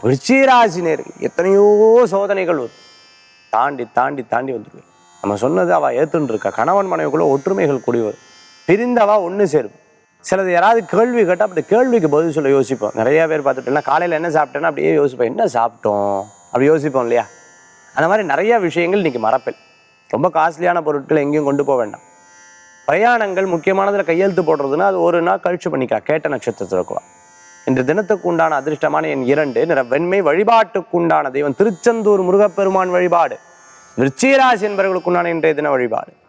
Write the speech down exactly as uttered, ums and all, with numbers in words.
விருச்சிக நேர்கள் எத்தனையோ சோதனைகள் வரும், தாண்டி தாண்டி தாண்டி வந்துடுவேன். நம்ம சொன்னது அவள் ஏற்றுன்னு இருக்கா. கணவன் மனைவிக்குள்ள ஒற்றுமைகள் கூடி வரும், பிரிந்தவா ஒன்று சேரும். சிலது யாராவது கேள்வி கேட்டால் அப்படி கேள்விக்கு பதில் சொல்ல யோசிப்போம். நிறைய பேர் பார்த்துட்டோம்னா காலையில் என்ன சாப்பிட்டேன்னா அப்படியே யோசிப்போம், என்ன சாப்பிட்டோம் அப்படி யோசிப்போம் இல்லையா? அந்த மாதிரி நிறைய விஷயங்கள் இன்றைக்கி மறப்பேன். ரொம்ப காஸ்ட்லியான பொருட்கள் எங்கேயும் கொண்டு போக வேண்டாம். பிரயாணங்கள் முக்கியமானதில் கையெழுத்து போடுறதுன்னா அது ஒரு நாள் கழிச்சு பண்ணிக்கலாம். கேட்ட நட்சத்திரத்தில் இருக்குவா. இன்று தினத்துக்கு உண்டான அதிர்ஷ்டமான எண் இரண்டு, நிற வெண்மை. வழிபாட்டுக்கு உண்டான தெய்வம் திருச்செந்தூர் முருகப்பெருமான் வழிபாடு. விருச்சிக ராசி என்பவர்களுக்கு உண்டான இன்றைய தின வழிபாடு.